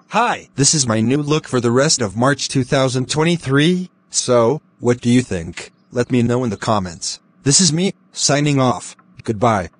Hi, this is my new look for the rest of March 2023. So, what do you think? Let me know in the comments. This is me, signing off. Goodbye.